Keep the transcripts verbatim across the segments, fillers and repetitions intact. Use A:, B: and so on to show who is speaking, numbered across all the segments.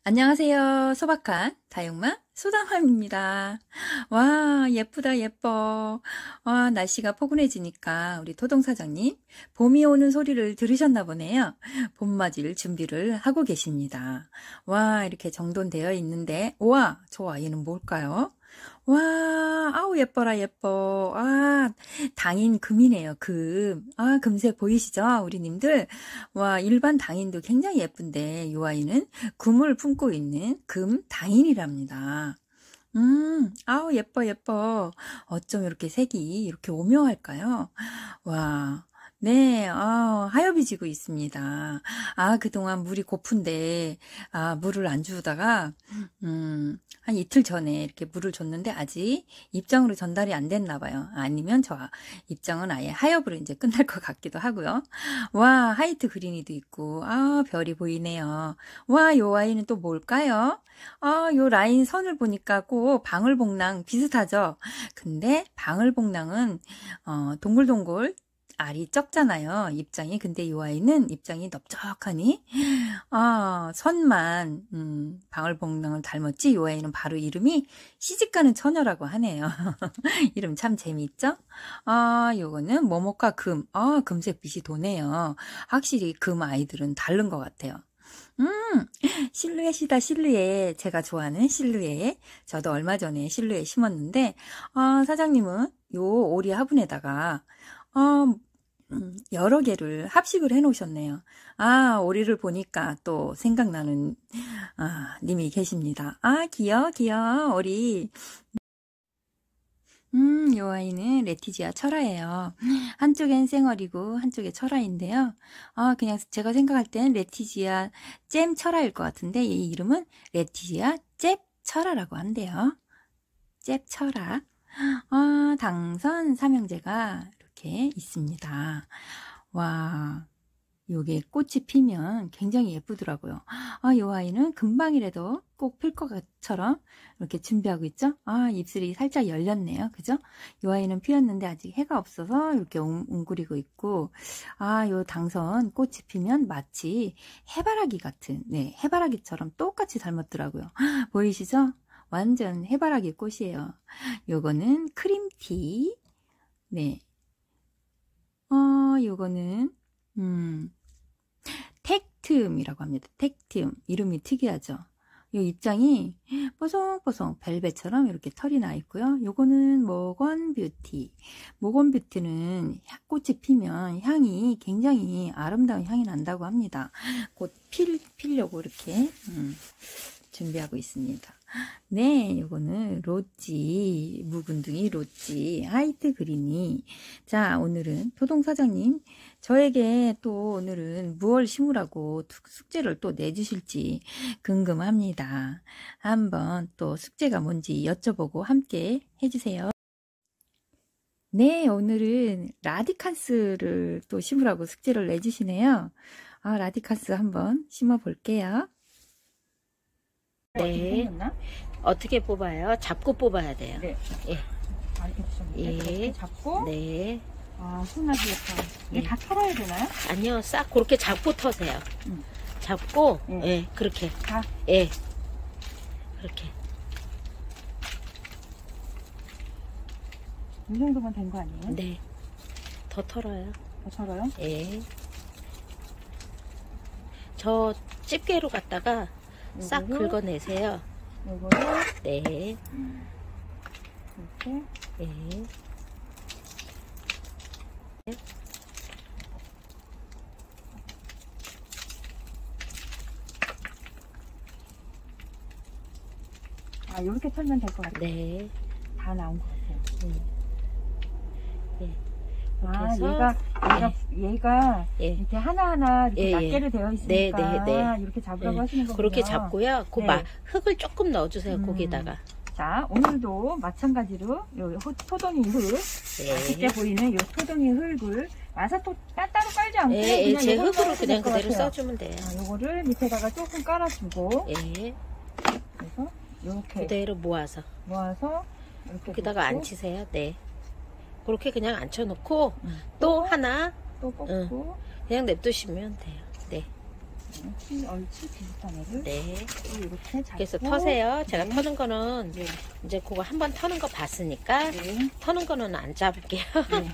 A: 안녕하세요. 소박한 다육맘 소담맘입니다. 와, 예쁘다, 예뻐. 와, 날씨가 포근해지니까 우리 토동사장님, 봄이 오는 소리를 들으셨나 보네요. 봄맞이를 준비를 하고 계십니다. 와, 이렇게 정돈되어 있는데, 우와, 저 아이는 뭘까요? 와, 아우, 예뻐라, 예뻐. 아, 당인 금이네요, 금. 아, 금색 보이시죠? 우리님들. 와, 일반 당인도 굉장히 예쁜데, 이 아이는 금을 품고 있는 금 당인이랍니다. 음, 아우, 예뻐, 예뻐. 어쩜 이렇게 색이 이렇게 오묘할까요? 와. 네, 아, 하엽이 지고 있습니다. 아, 그동안 물이 고픈데, 아, 물을 안 주다가, 음, 한 이틀 전에 이렇게 물을 줬는데 아직 입장으로 전달이 안 됐나 봐요. 아니면 저 입장은 아예 하엽으로 이제 끝날 것 같기도 하고요. 와, 하이트 그린이도 있고, 아, 별이 보이네요. 와, 요 아이는 또 뭘까요? 아, 요 라인 선을 보니까 꼭 방울복랑 비슷하죠? 근데 방울복랑은, 어, 동글동글, 알이 적잖아요. 입장이. 근데 이 아이는 입장이 넓적하니 아, 선만 음, 방울복랑을 닮았지. 이 아이는 바로 이름이 시집가는 처녀라고 하네요. 이름 참 재미있죠? 아, 요거는 모모카 금. 아, 금색 빛이 도네요. 확실히 금 아이들은 다른 것 같아요. 음, 실루엣이다, 실루엣. 제가 좋아하는 실루엣. 저도 얼마 전에 실루엣 심었는데, 아, 사장님은 요 오리 화분에다가, 아, 음, 여러 개를 합식을 해 놓으셨네요. 아, 오리를 보니까 또 생각나는, 아, 님이 계십니다. 아, 귀여워, 귀여워, 오리. 음, 요 아이는 레티지아 철화예요. 한쪽엔 쌩얼이고 한쪽에 철화인데요. 아, 그냥 제가 생각할 땐 레티지아 잼 철화일 것 같은데 이 이름은 레티지아 잽 철화라고 한대요. 잽 철화. 아, 당선 삼형제가 이렇게 있습니다. 와, 요게 꽃이 피면 굉장히 예쁘더라고요. 아, 요 아이는 금방이라도 꼭 필 것처럼 이렇게 준비하고 있죠. 아, 입술이 살짝 열렸네요. 그죠? 요 아이는 피었는데 아직 해가 없어서 이렇게 웅, 웅그리고 있고, 아, 요 당선 꽃이 피면 마치 해바라기 같은, 네, 해바라기처럼 똑같이 닮았더라고요. 보이시죠? 완전 해바라기 꽃이에요. 요거는 크림티. 네. 어, 요거는, 음, 텍툼이라고 합니다. 텍툼. 이름이 특이하죠? 요 입장이 뽀송뽀송 벨벳처럼 이렇게 털이 나 있고요. 요거는 모건 뷰티. 모건 뷰티는 꽃이 피면 향이 굉장히 아름다운 향이 난다고 합니다. 곧 필, 피려고 이렇게, 음, 준비하고 있습니다. 네, 요거는 로지, 묵은둥이 로지, 하이트 그린이. 자, 오늘은 토동사장님, 저에게 또 오늘은 무얼 심으라고 숙제를 또 내주실지 궁금합니다. 한번 또 숙제가 뭔지 여쭤보고 함께 해주세요. 네, 오늘은 라디칸스를 또 심으라고 숙제를 내주시네요. 아, 라디칸스 한번 심어 볼게요.
B: 네. 어떻게 뽑아요? 잡고 뽑아야 돼요.
A: 네.
B: 예.
A: 알겠습니다.
B: 예.
A: 잡고.
B: 네.
A: 아, 소나기부터. 이게
B: 예.
A: 다 털어야 되나요?
B: 아니요. 싹 그렇게 잡고 터세요.
A: 음.
B: 잡고,
A: 예.
B: 예. 그렇게.
A: 다.
B: 예. 그렇게.
A: 이 정도면 된 거 아니에요?
B: 네. 더 털어요.
A: 더 털어요?
B: 예. 저 집게로 갖다가 싹
A: 요거를,
B: 긁어내세요.
A: 요거를
B: 네.
A: 이렇게.
B: 예.
A: 아, 요렇게 털면 될 것 같아요.
B: 네.
A: 다 나온 것 같아요.
B: 예.
A: 아,
B: 해서,
A: 얘가, 얘가, 얘가
B: 예.
A: 이렇게 하나하나 이렇게
B: 예, 예.
A: 낫게로 되어 있으니까
B: 네, 네, 네.
A: 이렇게 잡으라고
B: 네.
A: 하시는 거군요.
B: 그렇게 잡고요. 그
A: 네.
B: 마, 흙을 조금 넣어주세요.
A: 음.
B: 거기다가.
A: 자, 오늘도 마찬가지로 요 토동이 흙, 맛있게
B: 네.
A: 보이는 요 토동이 흙을 와서 또 따, 따로 깔지 않고
B: 예, 예,
A: 그냥
B: 제
A: 이걸로
B: 흙으로
A: 하셔도
B: 그냥
A: 될것
B: 그대로
A: 같아요.
B: 써주면 돼요.
A: 아, 요거를 밑에다가 조금 깔아주고
B: 예.
A: 그래서 요렇게
B: 그대로 모아서
A: 모아서 이렇게
B: 여기다가
A: 놓고,
B: 앉히세요. 네. 그렇게 그냥 앉혀놓고
A: 음,
B: 또 하나
A: 또 뽑고
B: 응. 그냥 냅두시면 돼요. 네.
A: 치, 얼추 비슷한 애를
B: 네.
A: 이렇게 잡고.
B: 그래서 터세요. 제가
A: 네.
B: 터는 거는
A: 네.
B: 이제 그거 한번 터는 거 봤으니까
A: 네.
B: 터는 거는 안 잡을게요.
A: 네.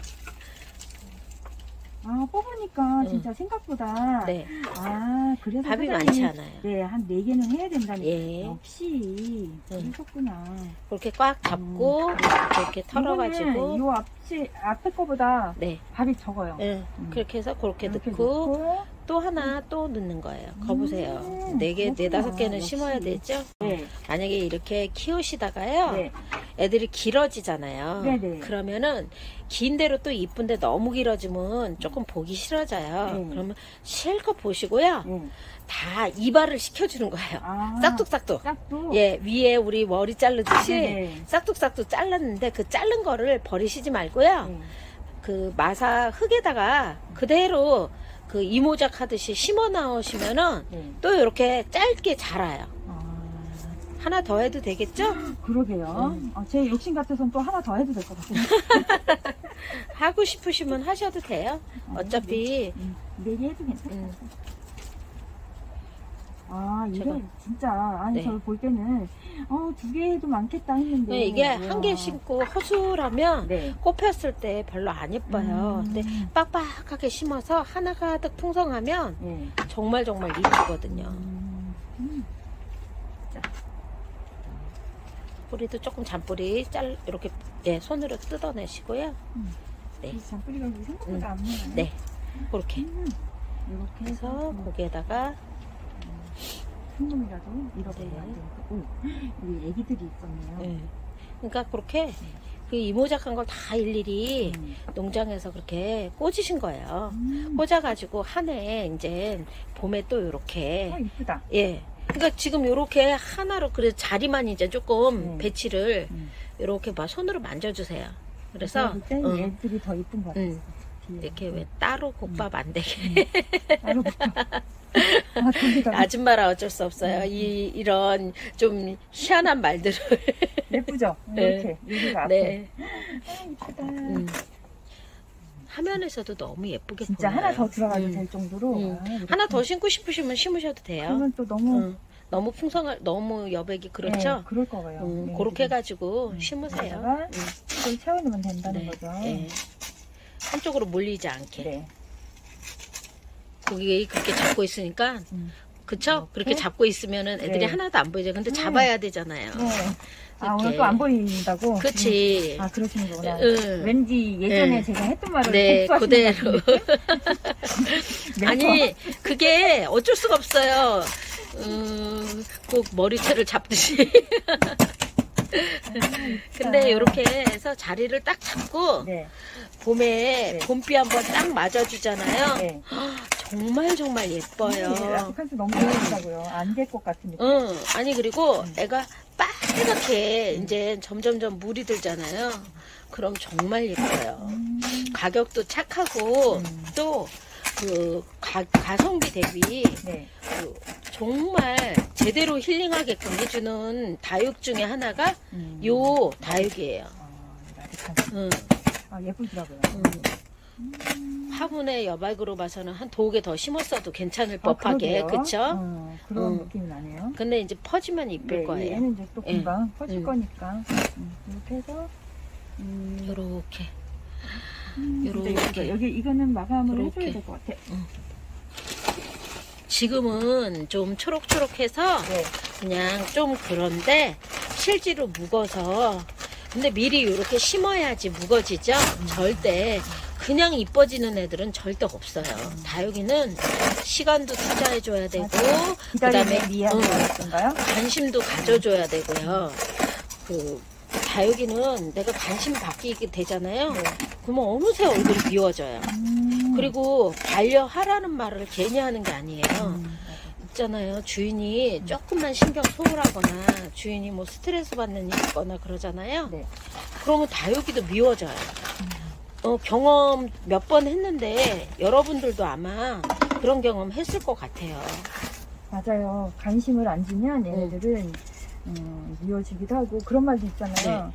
A: 아, 뽑으니까
B: 응.
A: 진짜 생각보다.
B: 네.
A: 아, 그래서.
B: 밥이
A: 사장님이
B: 많지 않아요.
A: 네, 한 네 개는 해야 된다니.
B: 예.
A: 역시.
B: 응.
A: 그러셨구나.
B: 그렇게 꽉 잡고
A: 음.
B: 이렇게 털어가지고.
A: 요 앞치, 앞에 거보다
B: 네.
A: 밥이 적어요.
B: 네.
A: 음.
B: 그렇게 해서 그렇게
A: 이렇게
B: 넣고
A: 넣고.
B: 또 하나 또 넣는 거예요. 거 보세요.
A: 음,
B: 네 개, 네
A: 그렇구나.
B: 다섯 개는
A: 역시.
B: 심어야 되죠.
A: 네.
B: 만약에 이렇게 키우시다가요.
A: 네.
B: 애들이 길어지잖아요.
A: 네네.
B: 그러면은 긴 대로 또 이쁜데 너무 길어지면 조금 보기 싫어져요.
A: 네.
B: 그러면 실컷 보시고요.
A: 네.
B: 다 이발을 시켜주는 거예요.
A: 아.
B: 싹둑싹둑.
A: 싹둑.
B: 예, 위에 우리 머리 자르듯이
A: 네네.
B: 싹둑싹둑 잘랐는데 그 자른 거를 버리시지 말고요.
A: 네.
B: 그 마사 흙에다가 그대로 그 이모작 하듯이 심어 나오시면은
A: 네.
B: 또 이렇게 짧게 자라요.
A: 아.
B: 하나 더 해도 되겠죠?
A: 그러게요.
B: 음.
A: 아, 제 욕심 같아서는 또 하나 더 해도 될 것 같아요.
B: 하고 싶으시면 하셔도 돼요. 어차피
A: 음, 네 개 해도 괜찮아요.
B: 음.
A: 아, 이게
B: 제가-
A: 진짜, 아니,
B: 네.
A: 저 볼 때는, 어, 두 개 해도 많겠다 했는데.
B: 네, 이게
A: 우와.
B: 한 개 심고 허술하면
A: 네.
B: 꽃 폈을 때 별로 안 예뻐요.
A: 음.
B: 근데 빡빡하게 심어서 하나 가득 풍성하면
A: 네.
B: 정말 정말 이쁘거든요.
A: 음. 음.
B: 뿌리도 조금 잔뿌리 짤 이렇게 예, 손으로 뜯어내시고요.
A: 음.
B: 네,
A: 이 잔뿌리가 생각보다 안 나요.
B: 네, 그렇게
A: 음. 이렇게
B: 해서
A: 해서, 음,
B: 거기에다가
A: 한 놈이라도 잃어버려야
B: 네.
A: 되니까. 오, 여기 애기들이 있었네요.
B: 예. 그러니까 그렇게 그 이모작한 걸 다 일일이
A: 음.
B: 농장에서 그렇게 꽂으신 거예요.
A: 음.
B: 꽂아가지고 한 해 이제 봄에 또 이렇게
A: 어, 이쁘다.
B: 예. 그러니까 지금 이렇게 하나로 그래 자리만 이제 조금
A: 네.
B: 배치를
A: 음.
B: 이렇게 막 손으로 만져주세요. 그래서
A: 그때
B: 응,
A: 애들이 더 이쁜 것 같아요.
B: 응. 이렇게 왜 따로 국밥 안 되게
A: 따로 볼까? 아, 거기다가
B: 아줌마라 어쩔 수 없어요. 이 이런 좀 희한한 말들을
A: 예쁘죠?
B: 네.
A: 이렇게 여기가 앞에.
B: 네.
A: 아, 이쁘다.
B: 음. 화면에서도 너무 예쁘게
A: 진짜
B: 보여요.
A: 하나 더 들어가도
B: 음.
A: 될 정도로.
B: 음.
A: 아, 이렇게.
B: 하나 더 심고 싶으시면 심으셔도 돼요.
A: 그러면 또 너무
B: 응. 너무 풍성할 너무 여백이 그렇죠.
A: 네, 그럴 거예요.
B: 음,
A: 네,
B: 그렇게
A: 네.
B: 해가지고
A: 음,
B: 심으세요.
A: 여기다가
B: 음.
A: 그걸 채워놓으면 된다는
B: 네,
A: 거죠.
B: 네. 한쪽으로 몰리지 않게.
A: 네.
B: 고기 그렇게 잡고 있으니까,
A: 음.
B: 그쵸?
A: 이렇게?
B: 그렇게 잡고 있으면은 애들이
A: 네.
B: 하나도 안 보이죠. 근데
A: 네.
B: 잡아야 되잖아요.
A: 네. 아,
B: 이렇게.
A: 오늘 또 안 보인다고?
B: 그치.
A: 아, 그러시는 거구나.
B: 응.
A: 왠지 예전에
B: 응.
A: 제가 했던 말을
B: 네,
A: 복수하시는
B: 그대로.
A: 것 같은데?
B: 아니, 그게 어쩔 수가 없어요. 음, 꼭 머리채를 잡듯이. 근데 이렇게 해서 자리를 딱 잡고,
A: 네.
B: 봄에
A: 네.
B: 봄비 한번 딱 맞아주잖아요.
A: 네.
B: 정말 정말 예뻐요.
A: 라프칸스 너무 예쁘다고요. 안될것 같은 느낌.
B: 응, 아니 그리고
A: 음.
B: 애가 빨갛게 이제 점점점 물이 들잖아요. 그럼 정말 예뻐요.
A: 음.
B: 가격도 착하고
A: 음.
B: 또 그 가성비 대비
A: 네.
B: 그 정말 제대로 힐링하게끔 해주는 다육 중에 하나가
A: 음.
B: 요 다육이에요.
A: 아, 라프칸스.
B: 응,
A: 아, 예쁘더라고요.
B: 응. 화분의 여백으로 봐서는 한 두 개 더 심었어도 괜찮을
A: 아,
B: 법하게,
A: 그러게요.
B: 그쵸?
A: 어, 그런
B: 음.
A: 느낌이 나네요.
B: 근데 이제 퍼지면 이쁠
A: 네,
B: 거예요.
A: 얘는 이제 또
B: 예.
A: 금방 퍼질
B: 음.
A: 거니까. 음, 이렇게 해서. 음,
B: 요렇게.
A: 음,
B: 요렇게.
A: 이제 이거, 여기 이거는 마감을
B: 요렇게.
A: 해줘야 될 것 같아.
B: 지금은 좀 초록초록해서
A: 네.
B: 그냥 좀 그런데 실제로 묵어서 근데 미리 이렇게 심어야지 묵어지죠. 절대 그냥 이뻐지는 애들은 절대 없어요. 다육이는 시간도 투자해줘야 되고
A: 기다림의
B: 그다음에
A: 미학이
B: 응,
A: 같은가요?
B: 관심도 가져줘야 되고요. 그 다육이는 내가 관심 바뀌게 되잖아요.
A: 네.
B: 그러면 어느새 얼굴이 미워져요.
A: 음.
B: 그리고 반려하라는 말을 괜히 하는 게 아니에요.
A: 음,
B: 있잖아요. 주인이 조금만 신경 소홀하거나 주인이 뭐 스트레스 받는 일 있거나 그러잖아요.
A: 네.
B: 그러면 다육이도 미워져요. 어, 경험 몇 번 했는데 여러분들도 아마 그런 경험 했을 것 같아요.
A: 맞아요. 관심을 안 주면 얘네들은 음, 미워지기도 하고 그런 말도 있잖아요.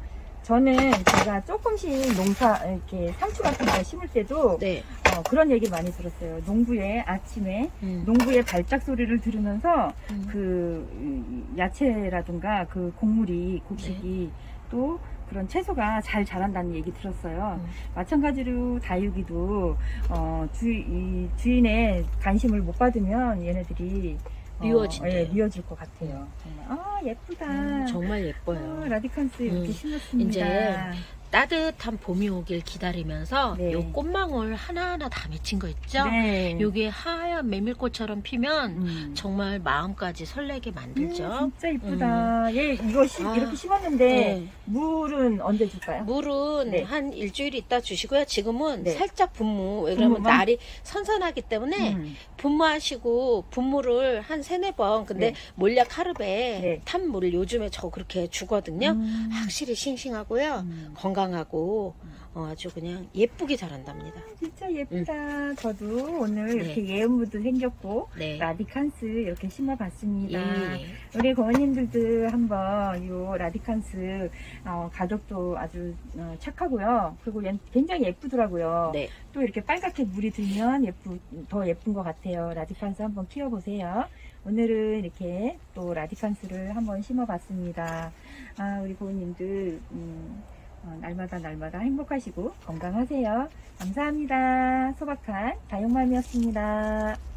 A: 저는 제가 조금씩 농사, 이렇게 상추 같은 거 심을 때도
B: 네.
A: 어, 그런 얘기 많이 들었어요. 농부의 아침에,
B: 음.
A: 농부의 발작 소리를 들으면서
B: 음.
A: 그 음, 야채라든가 그 곡물이, 곡식이 또 그런 채소가 잘 자란다는 얘기 들었어요.
B: 음.
A: 마찬가지로 다육이도 어, 주, 이 주인의 관심을 못 받으면 얘네들이
B: 미워진대요.
A: 어, 예, 미워질 것 같아요. 정말. 아, 예쁘다.
B: 음, 정말 예뻐요.
A: 아, 라디칸스 이렇게
B: 음,
A: 심었습니다.
B: 이제 따뜻한 봄이 오길 기다리면서
A: 네.
B: 요 꽃망울 하나하나 다 맺힌 거 있죠?
A: 네.
B: 요게 하얀 메밀꽃처럼 피면
A: 음.
B: 정말 마음까지 설레게 만들죠.
A: 음, 진짜 이쁘다. 얘 이거 시,
B: 아,
A: 이렇게 심었는데
B: 네.
A: 물은 언제 줄까요?
B: 물은
A: 네.
B: 한 일주일 있다 주시고요. 지금은
A: 네.
B: 살짝 분무. 왜 그러면
A: 분무만?
B: 날이 선선하기 때문에
A: 음.
B: 분무하시고 분무를 한 세네 번. 근데
A: 네.
B: 몰약 하루에
A: 네.
B: 탄 물을 요즘에 저 그렇게 주거든요.
A: 음.
B: 확실히 싱싱하고요.
A: 음.
B: 건강하고 어, 아주 그냥 예쁘게 자란답니다.
A: 진짜 예쁘다. 저도 오늘
B: 네.
A: 이렇게 예은무도 생겼고
B: 네.
A: 라디칸스 이렇게 심어봤습니다.
B: 예.
A: 우리 고모님들도 한번 요 라디칸스 어, 가격도 아주 어, 착하고요. 그리고 얘 굉장히 예쁘더라고요.
B: 네.
A: 또 이렇게 빨갛게 물이 들면 예쁘, 더 예쁜 것 같아요. 라디칸스 한번 키워보세요. 오늘은 이렇게 또 라디칸스를 한번 심어봤습니다. 아, 우리 고모님들 음, 어, 날마다 날마다 행복하시고 건강하세요. 감사합니다. 소박한 다육맘이었습니다.